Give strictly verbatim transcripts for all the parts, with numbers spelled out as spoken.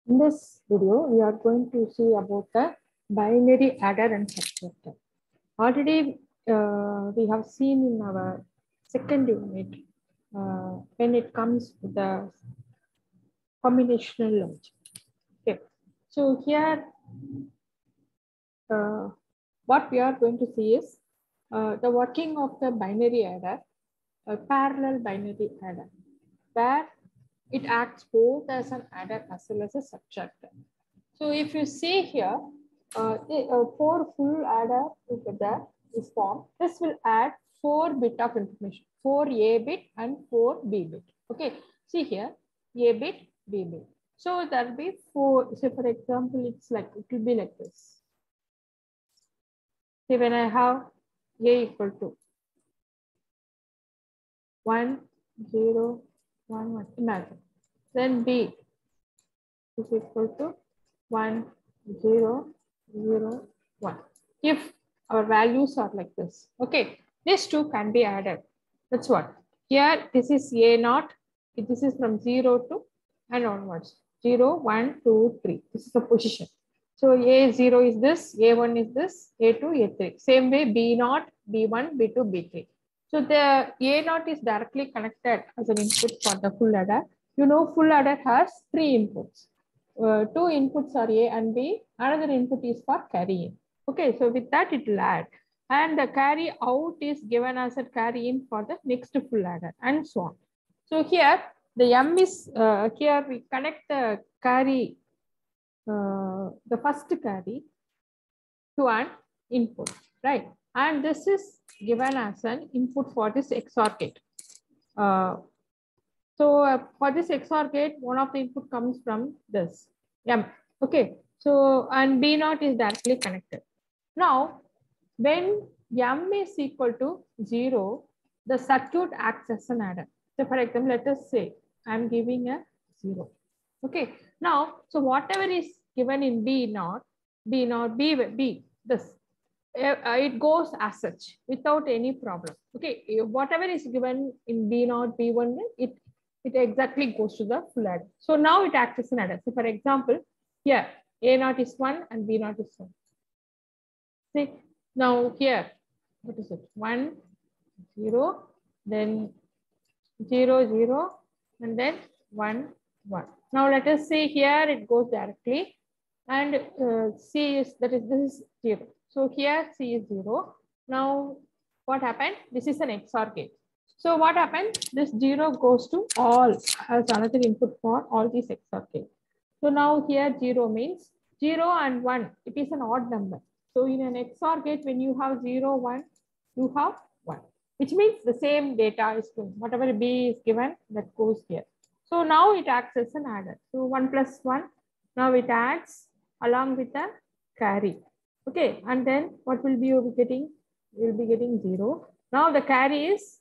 In this video, we are going to see about the binary adder and subtractor. Already, uh, we have seen in our second unit uh, when it comes to the combinational logic. Okay, so here, uh, what we are going to see is uh, the working of the binary adder, a parallel binary adder, where it acts both as an adder as well as a subtractor. So if you see here, uh, uh, four full adder together is formed. This will add four bit of information, four A bit and four B bit. Okay, see here, A bit, B bit. So there will be four. So for example, it's like it will be like this. See, when I have A equal to one, zero, one, one. Imagine. Then B is equal to one, zero, zero, one. If our values are like this, okay, these two can be added. That's what. Here, this is A naught. This is from zero to and onwards. zero, one, two, three. This is the position. So A zero is this, A one is this, A two, A three. Same way, B naught, B one, B two, B three. So the A naught is directly connected as an input for the full adder. You know, full adder has three inputs. Uh, two inputs are A and B. Another input is for carry in. Okay, so with that it will add. And the carry out is given as a carry in for the next full adder and so on. So here the M is, uh, here we connect the carry, uh, the first carry to an input, right? And this is given as an input for this X O R gate. Uh, so uh, for this X O R gate, one of the input comes from this M. Okay, so and B naught is directly connected. Now, when M is equal to zero, the circuit acts as an adder. So for example, let us say I'm giving a zero. Okay, now, so whatever is given in B naught, B naught, B, B, this, uh, it goes as such without any problem. Okay, whatever is given in B naught, B one, it, it exactly goes to the full adder. So now it acts as an adder. So for example, here, A naught is one and B naught is one. See, now here, what is it? one, zero, then zero, zero, and then one, one. Now let us say here it goes directly, and uh, C is, that is, this is zero. So here C is zero. Now what happened? This is an X O R gate. So what happened? This zero goes to all as another input for all these X O R gates. So now here zero means zero and one. It is an odd number. So in an X O R gate, when you have zero, one, you have one, which means the same data is going. Whatever B is given, that goes here. So now it acts as an adder. So one plus one, now it adds along with the carry. Okay, and then what will be you be getting? You will be getting zero. Now the carry is,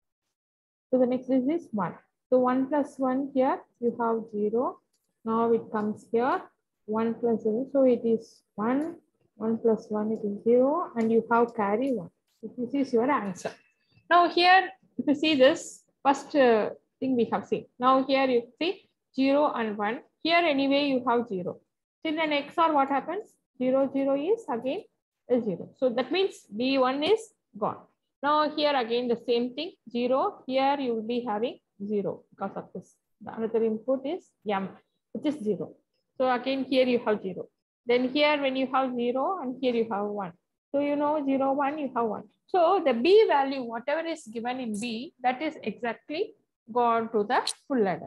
so the next is this one. So one plus one here, you have zero. Now it comes here, one plus zero. So it is one, one plus one, it is zero, and you have carry one. So this is your answer. Now here, if you see this, first uh, thing we have seen. Now here you see zero and one. Here anyway you have zero. So in the X O R, what happens? zero, zero is again a zero. So that means B one is gone. Now here again the same thing, zero. Here you will be having zero because of this. The another input is M, which is zero. So again here you have zero. Then here when you have zero and here you have one. So you know zero, one, you have one. So the B value, whatever is given in B, that is exactly gone to the full adder.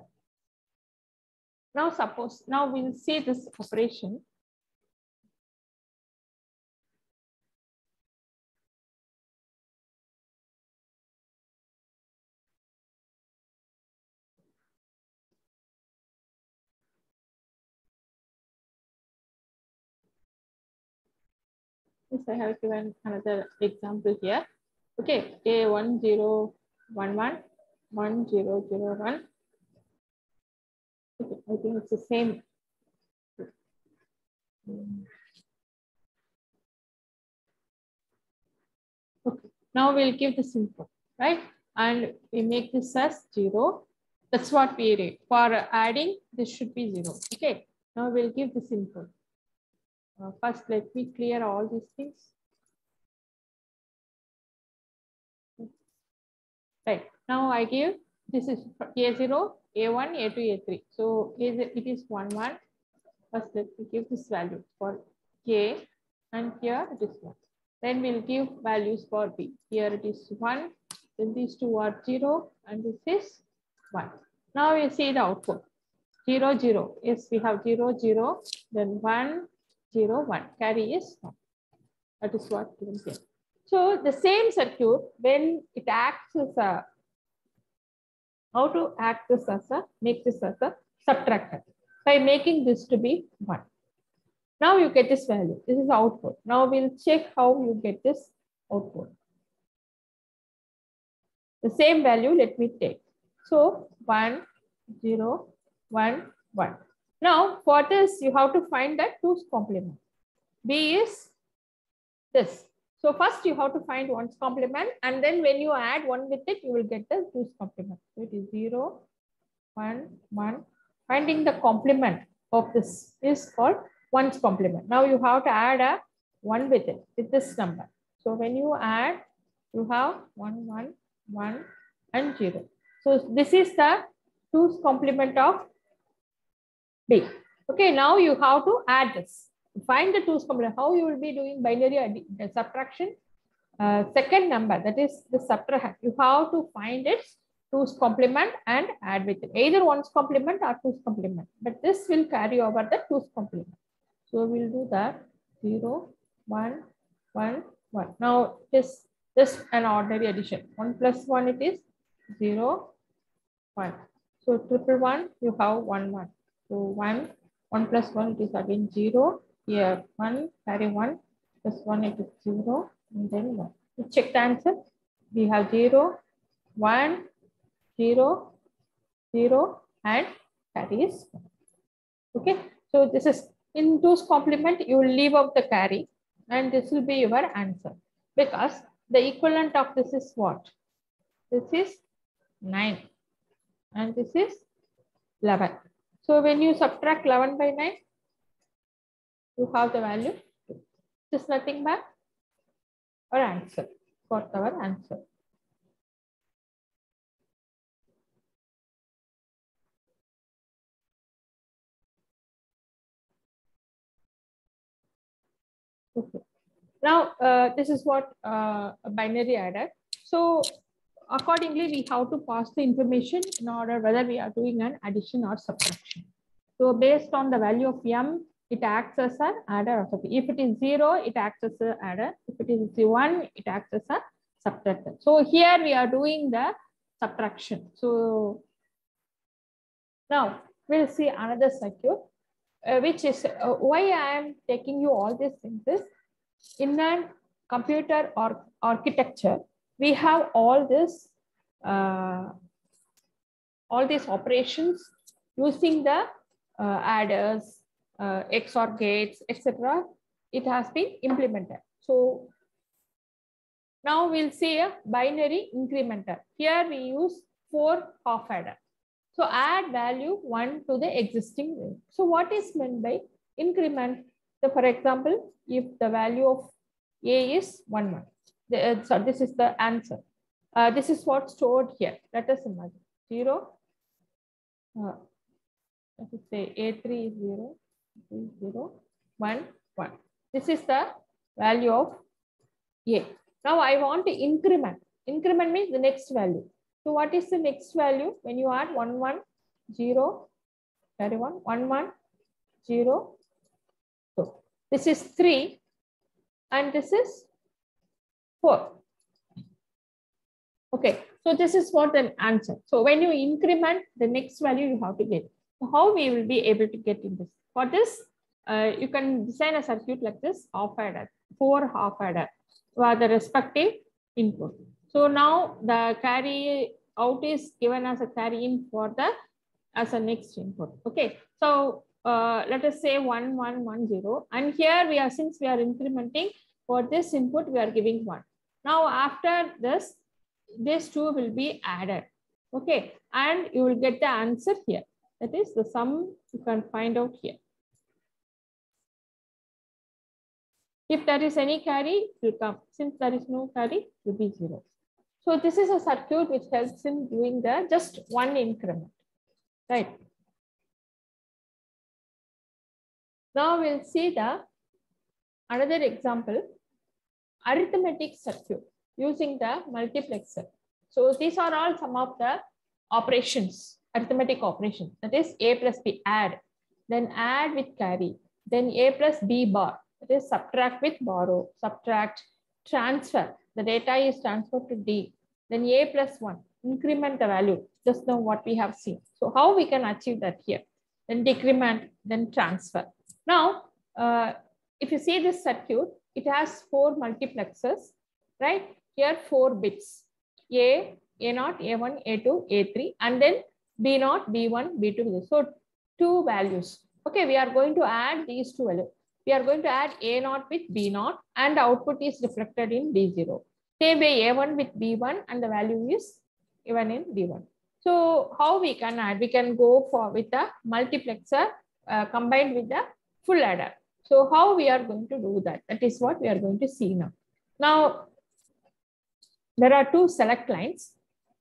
Now suppose, now we'll see this operation. Yes, I have given another example here. Okay, A one zero one one, one zero zero one. Okay, I think it's the same. Okay, now we'll give this input, right? And we make this as zero. That's what we did. For adding, this should be zero. Okay, Now we'll give this input. Uh, first, let me clear all these things. Right. Now I give, this is A zero, A one, A two, A three. So it is one, one. First, let me give this value for K, and here it is one. Then we'll give values for B. Here it is one, then these two are zero, and this is one. Now you see the output. Zero, zero. Yes, we have zero, zero, then one, zero, one. Carry is one. That is what given here. So the same circuit, when it acts as a, how to act this as a, make this as a subtractor by making this to be one. Now you get this value. This is output. Now we'll check how you get this output. The same value, let me take. So one, zero, one, one. Now for this, you have to find that two's complement. B is this. So first you have to find one's complement, and then when you add one with it, you will get the two's complement. So it is zero, one, one. Finding the complement of this is called one's complement. Now you have to add a one with it, with this number. So when you add, you have one, one, one, and zero. So this is the two's complement of B. Okay, now you have to add this. Find the two's complement. How you will be doing binary subtraction? Uh, second number, that is the subtract. You have to find its two's complement and add with it. Either one's complement or two's complement. But this will carry over the two's complement. So we'll do that. Zero, one, one, one. Now just this an ordinary addition. One plus one it is zero, one. So triple one, you have one, one. So one, one plus one it is again zero. Here one, carry one, plus one it is zero, and then one. We check the answer. We have zero, one, zero, zero, and carry is one. Okay. So this is in two's complement, you will leave out the carry, and this will be your answer, because the equivalent of this is what? This is nine, and this is eleven. So when you subtract eleven by nine, you have the value. This is nothing but our answer. Got our answer. Okay. Now uh, this is what uh, a binary adder. So accordingly, we have to pass the information in order whether we are doing an addition or subtraction. So based on the value of m, it acts as an adder or subtractor. If it is zero, it acts as an adder. If it is one, it acts as a subtractor. So here we are doing the subtraction. So now we'll see another circuit, uh, which is uh, why I am taking you all these things is in a computer or architecture, we have all this, uh, all these operations using the uh, adders, uh, X O R gates, et cetera. It has been implemented. So now we'll see a binary incrementer. Here we use four half adder. So add value one to the existing value. So what is meant by increment? So for example, if the value of A is one, one. The, uh, so this is the answer. Uh, this is what's stored here. Let us imagine zero. Uh, let us say A three is zero, zero, one, one. This is the value of A. Now I want to increment. Increment means the next value. So what is the next value? When you add one, one, zero, carry one, one, one, zero. So this is three, and this is four. Okay, so this is what an answer. So when you increment, the next value you have to get. So how we will be able to get in this? For this, uh, you can design a circuit like this, half adder, four half adder, where the respective input. So now the carry out is given as a carry in for the as a next input. Okay, so uh, let us say one, one, one, zero, and here we are, since we are incrementing for this input, we are giving one. Now after this, these two will be added. Okay, and you will get the answer here. That is the sum you can find out here. If there is any carry, it will come. Since there is no carry, it will be zero. So this is a circuit which helps in doing the just one increment, right? Now we'll see the another example, arithmetic circuit using the multiplexer. So these are all some of the operations, arithmetic operations. That is a plus b, add, then add with carry, then a plus b bar, that is subtract with borrow, subtract, transfer. The data is transferred to D. Then a plus one, increment the value, just now what we have seen. So how we can achieve that here? Then decrement, then transfer. Now, uh, if you see this circuit, it has four multiplexers, right? Here four bits, A, A naught, A one, A two, A three, and then B naught, B one, B two. So two values. Okay, we are going to add these two values. We are going to add A naught with B naught, and the output is reflected in D zero. Same way A one with B one, and the value is given in D one. So how we can add? We can go for with the multiplexer uh, combined with the full adder. So how we are going to do that? That is what we are going to see now. Now, there are two select lines.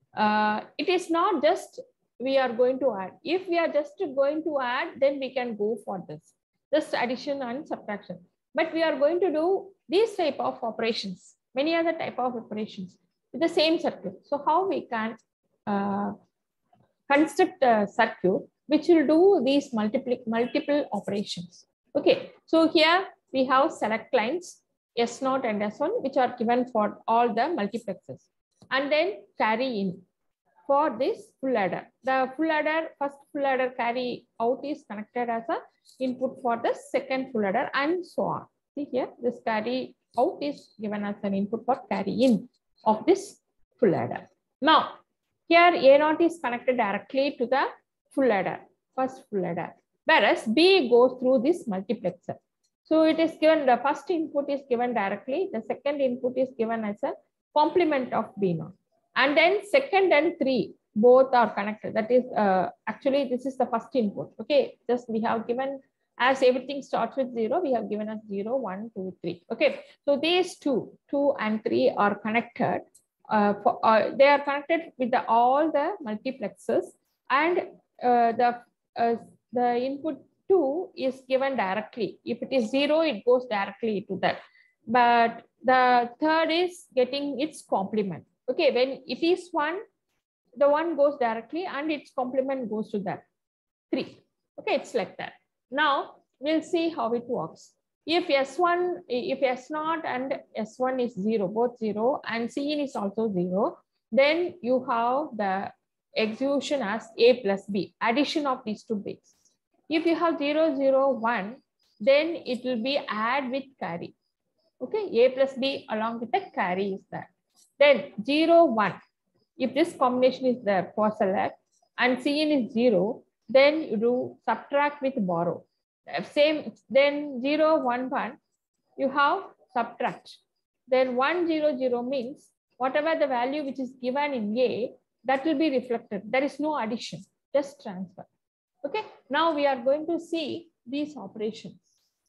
Uh, it is not just we are going to add. If we are just going to add, then we can go for this, just addition and subtraction. But we are going to do these type of operations, many other type of operations with the same circuit. So how we can uh, construct a circuit which will do these multiple multiple operations. Okay, so here we have select lines S naught and S one, which are given for all the multiplexes, and then carry in for this full adder. The full adder, first full adder carry out is connected as a input for the second full adder, and so on. See here, this carry out is given as an input for carry in of this full adder. Now, here A naught is connected directly to the full adder, first full adder, whereas B goes through this multiplexer. So it is given, the first input is given directly, the second input is given as a complement of B naught. And then second and three, both are connected. That is, uh, actually, this is the first input. Okay, just we have given, as everything starts with zero, we have given us zero, one, two, three. Okay, so these two, two and three are connected. Uh, for, uh, they are connected with the, all the multiplexers, and uh, the uh, the input two is given directly. If it is zero, it goes directly to that. But the third is getting its complement. Okay, when it is one, the one goes directly and its complement goes to that three. Okay, it's like that. Now we'll see how it works. If S one, if S naught and S one is zero, both zero, and C in is also zero, then you have the execution as A plus B, addition of these two bits. If you have zero, zero, one, then it will be add with carry. Okay, A plus B along with the carry is that. Then zero, one, if this combination is there for select and C in is zero, then you do subtract with borrow. Same, then zero, one, one, you have subtract. Then one, zero, zero means whatever the value which is given in A, that will be reflected. There is no addition, just transfer. Okay, now we are going to see these operations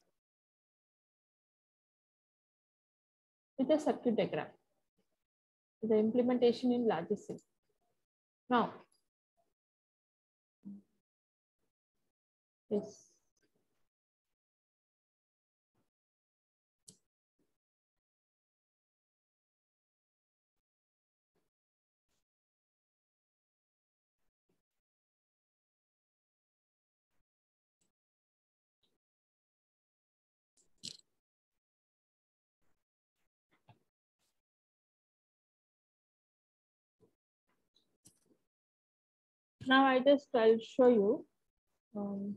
with a circuit diagram, the implementation in logic. Now, yes. Now I just I'll show you. Um,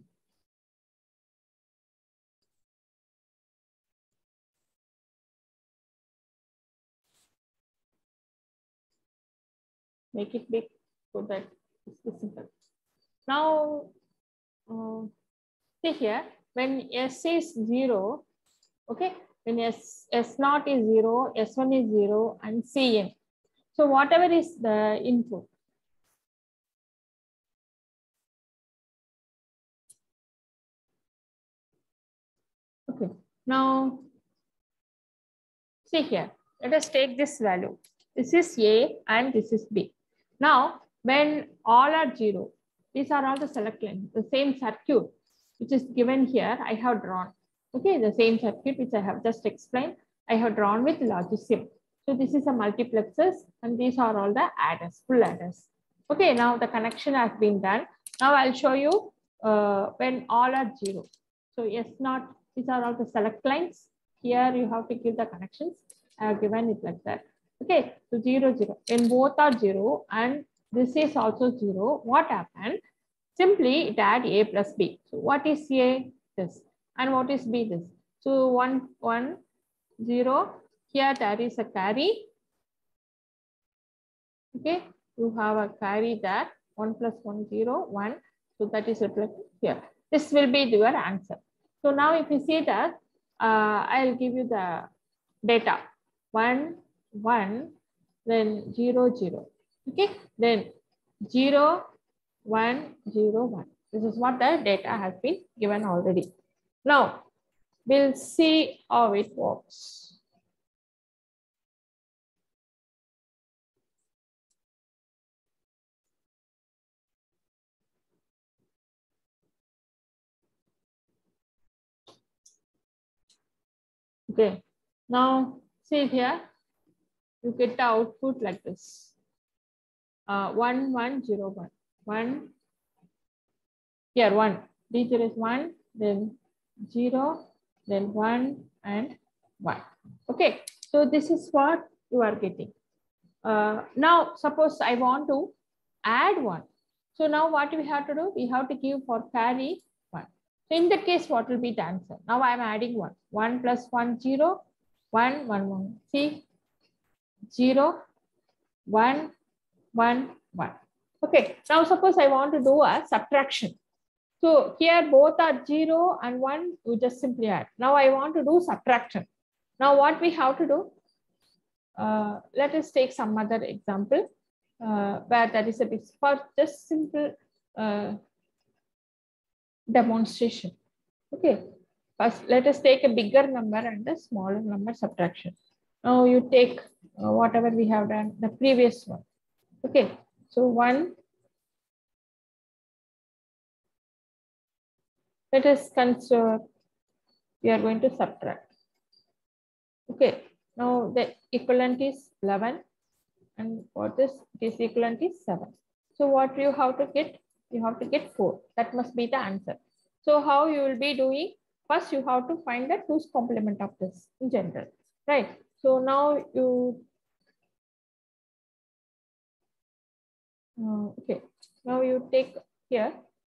make it big so that it's simple. Now, uh, see here, when S is zero, okay, when S, S naught is zero, S one is zero, and C in. So whatever is the input, okay, now See here, let us take this value. This is A and this is B. Now, when all are zero, these are all the select lines, the same circuit which is given here, I have drawn. Okay, the same circuit which I have just explained, I have drawn with logicium. So this is a multiplexers and these are all the adders, full adders. Okay, now the connection has been done. Now I'll show you uh, when all are zero. So S naught, these are all the select lines. Here you have to give the connections. I have given it like that. Okay, so zero, zero. When both are zero and this is also zero, what happened? Simply it add A plus B. So what is A? This. And what is B? This. So one, one, zero. Here there is a carry. Okay, you have a carry there. one plus one, zero, one. So that is reflected here. This will be your answer. So now if you see that, uh, I'll give you the data. one, one, then zero, zero. Okay, then zero, one, zero, one. This is what the data has been given already. Now, we'll see how it works. Okay, now see here, you get the output like this. Uh, one, one, zero, one. One, here one. D zero is one, then zero, then one and one. Okay, so this is what you are getting. Uh, now, suppose I want to add one. So now what we have to do? We have to give for carry one. So in that case, what will be the answer? Now I am adding one. one plus one, zero, one, one, one. See, zero, one, one, one. Okay, now suppose I want to do a subtraction. So here both are zero and one, you just simply add. Now I want to do subtraction. Now what we have to do? Uh, let us take some other example uh, where there is a bit for just simple uh, demonstration. Okay, first let us take a bigger number and a smaller number subtraction. Now you take uh, whatever we have done the previous one. Okay, so one. Let us consider we are going to subtract. Okay, now the equivalent is eleven and what is this equivalent is seven. So what you have to get? You have to get four. That must be the answer. So how you will be doing? First, you have to find the two's complement of this in general, right? So now you, uh, okay, now you take here.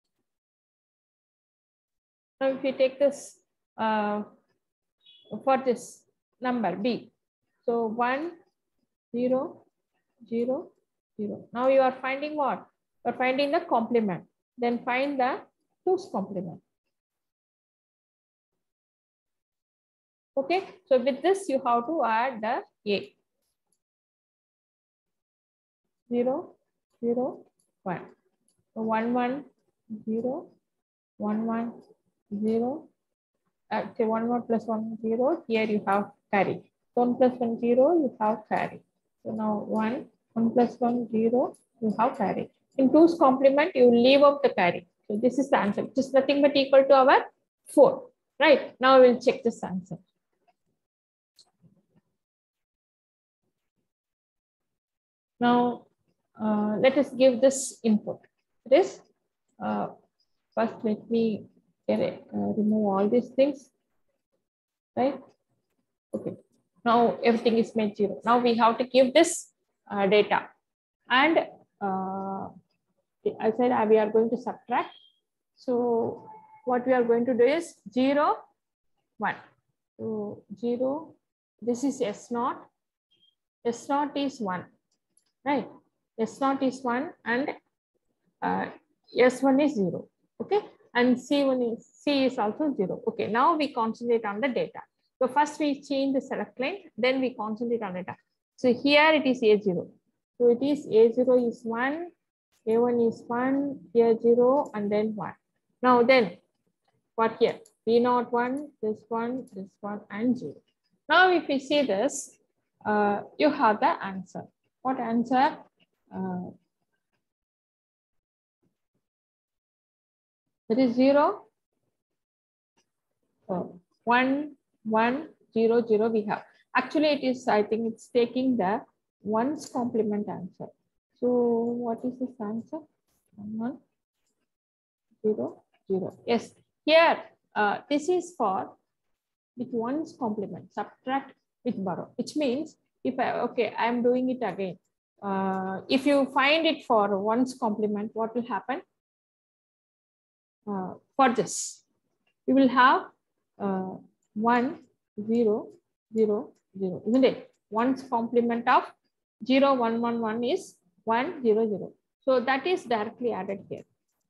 Now if you take this uh, for this number B, so one, zero, zero, zero. Now you are finding what? You are finding the complement. Then find the two's complement. Okay, so with this you have to add the A. zero, zero, one. So one, one, zero, one, one, zero. Actually, one, one plus one, zero. Here you have carry. one plus one, zero, you have carry. So now one, one plus one, zero, you have carry. In two's complement, you leave out the carry. So this is the answer. Just nothing but equal to our four. Right? Now we'll check this answer. Now, uh, let us give this input. It is, uh, first let me get it, uh, remove all these things, right? Okay, now everything is made zero. Now we have to give this uh, data. And uh, I said uh, we are going to subtract. So what we are going to do is zero, one. So zero, this is S naught. S naught is one, right? S naught is one and uh, S one is zero. Okay, and C one is C is also zero. Okay, now we concentrate on the data. So first we change the select line, then we concentrate on data. So here it is A zero. So it is A zero is one, A one is one, here zero, and then one. Now then, what here? B naught one, this one, this one, and zero. Now, if you see this, uh, you have the answer. What answer? Uh, that is zero, oh, one, one, zero, zero. We have actually it is. I think it's taking the one's complement answer. So, what is this answer? One, one, zero, zero. Yes, here uh, this is for with one's complement, subtract with borrow, which means if I, okay, I'm doing it again. Uh, if you find it for one's complement, what will happen? Uh, for this, you will have uh, one, zero, zero, zero, isn't it? One's complement of zero, one, one, one is one, zero, zero. So that is directly added here.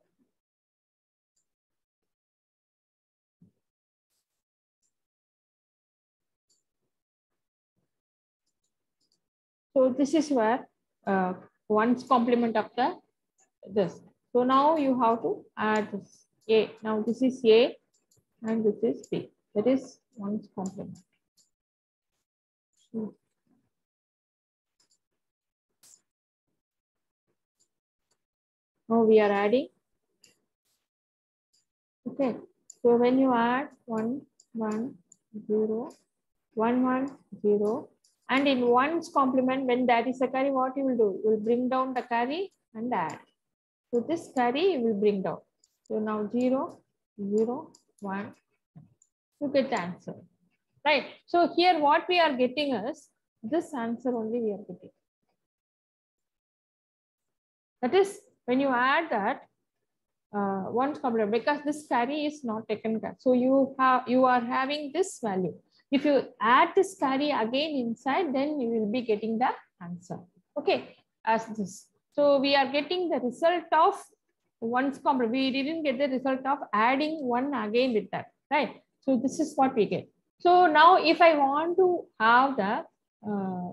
So this is where uh, one's complement of the this. So now you have to add this A. Now this is A and this is B. That is one's complement. Now we are adding. Okay. So when you add one, one, zero, one, one, zero, and in one's complement, when that is a carry, what you will do? You will bring down the carry and add. So this carry you will bring down. So now zero, zero, one, you get the answer. Right. So here what we are getting is this answer only we are getting. That is when you add that uh, one's complement, because this carry is not taken care. So you have you are having this value. If you add this carry again inside, then you will be getting the answer. Okay, as this. So we are getting the result of one's complement. We didn't get the result of adding one again with that, right? So this is what we get. So now if I want to have the, uh,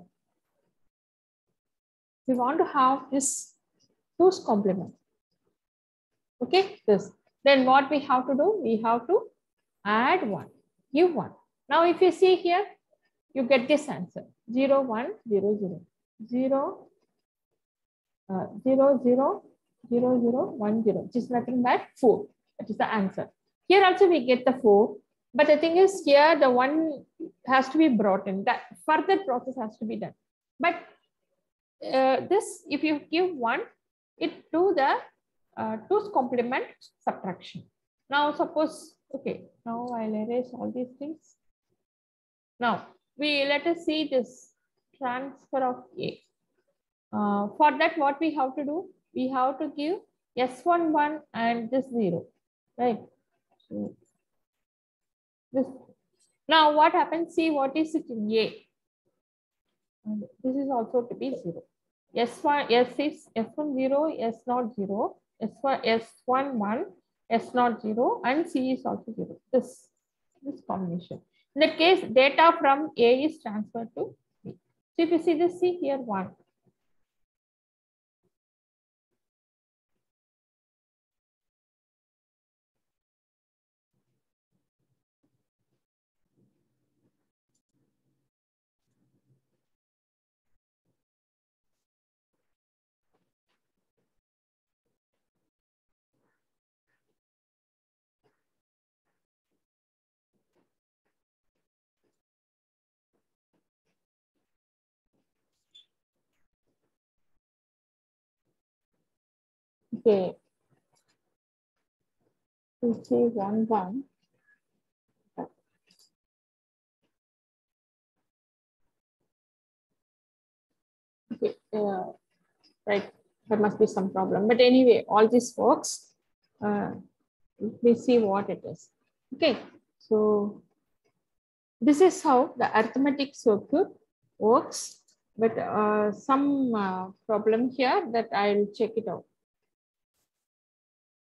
we want to have this two's complement. Okay, this. Then what we have to do? We have to add one, give one. Now if you see here, you get this answer. zero, one, zero, zero. zero, uh, zero, zero, zero, zero, one, zero. Which is nothing but four. That is the answer. Here also we get the four. But the thing is here the one has to be brought in. That further process has to be done. But uh, this, if you give one, it do the uh, two's complement subtraction. Now suppose, okay, now I'll erase all these things. Now we let us see this transfer of A. Uh, for that, what we have to do? We have to give S one one and this zero, right? So this. Now what happens? See what is it in A. And this is also to be zero. S one, S is S one zero, S not zero, S one, S one one, S not zero, and C is also zero. This, this combination. In that case, data from A is transferred to B. So if you see this, see here one. Okay. We say one one. Okay. Uh, right. There must be some problem. But anyway, all this works. Uh, we see what it is. Okay. So this is how the arithmetic circuit works. But uh, some uh, problem here that I'll check it out.